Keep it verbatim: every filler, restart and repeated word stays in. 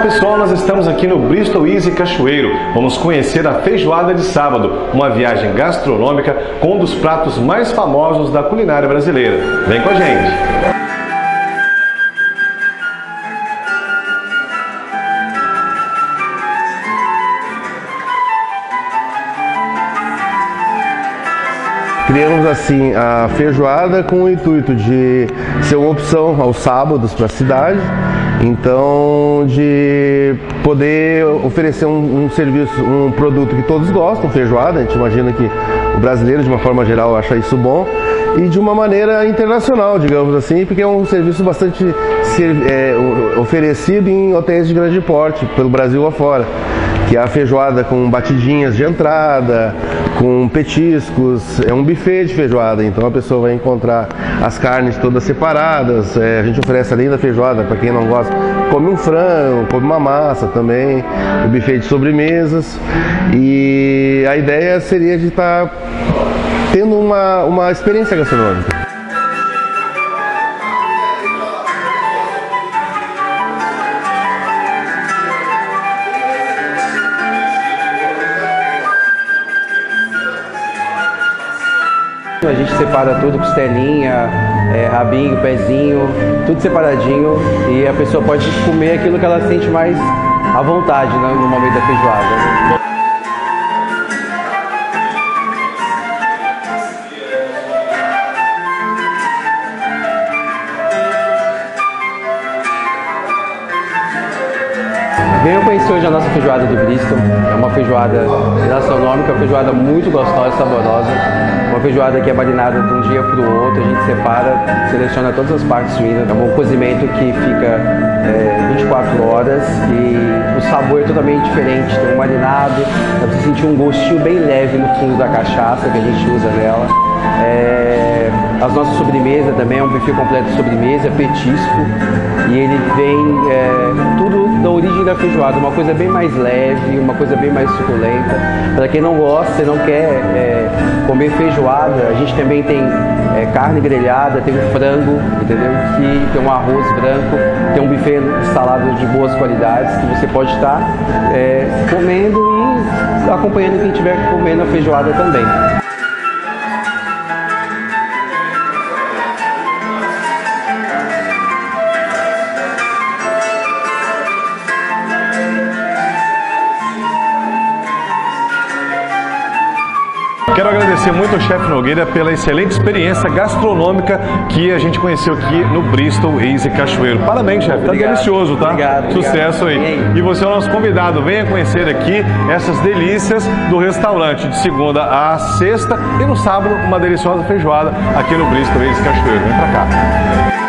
pessoal, nós estamos aqui no Bristol Easy Cachoeiro. Vamos conhecer a feijoada de sábado, uma viagem gastronômica com um dos pratos mais famosos da culinária brasileira. Vem com a gente! Criamos assim a feijoada com o intuito de ser uma opção aos sábados para a cidade, então de poder oferecer um, um serviço, um produto que todos gostam, feijoada. A gente imagina que o brasileiro de uma forma geral acha isso bom, e de uma maneira internacional, digamos assim, porque é um serviço bastante é, oferecido em hotéis de grande porte pelo Brasil afora, que é a feijoada com batidinhas de entrada, com petiscos, é um buffet de feijoada, então a pessoa vai encontrar as carnes todas separadas, é, a gente oferece além da feijoada, para quem não gosta, come um frango, come uma massa também, o buffet de sobremesas, e a ideia seria de estar tendo uma, uma experiência gastronômica. A gente separa tudo, costelinha, é, rabinho, pezinho, tudo separadinho, e a pessoa pode comer aquilo que ela sente mais à vontade, né, no momento da feijoada. Venham conhecer hoje a nossa feijoada do Bristol. É uma feijoada gastronômica, uma feijoada muito gostosa e saborosa. Uma feijoada que é marinada de um dia para o outro, a gente separa, seleciona todas as partes suínas. É um cozimento que fica é, vinte e quatro horas e o sabor é totalmente diferente. Tem um marinado, dá para você sentir um gostinho bem leve no fundo da cachaça que a gente usa nela. É, as nossas sobremesas também é um buffet completo de sobremesa, petisco, e ele vem é, tudo da origem da feijoada, uma coisa bem mais leve, uma coisa bem mais suculenta. Para quem não gosta e não quer é, comer feijoada, a gente também tem é, carne grelhada, tem um frango, entendeu? Que tem um arroz branco, tem um buffet de saladas de boas qualidades que você pode estar é, comendo e acompanhando quem estiver comendo a feijoada também. Quero agradecer muito ao chefe Nogueira pela excelente experiência gastronômica que a gente conheceu aqui no Bristol Easy Cachoeiro. Parabéns, chefe. Tá delicioso, tá? Obrigado. Sucesso obrigado. aí. E você é o nosso convidado. Venha conhecer aqui essas delícias do restaurante de segunda a sexta e no sábado uma deliciosa feijoada aqui no Bristol Easy Cachoeiro. Vem pra cá.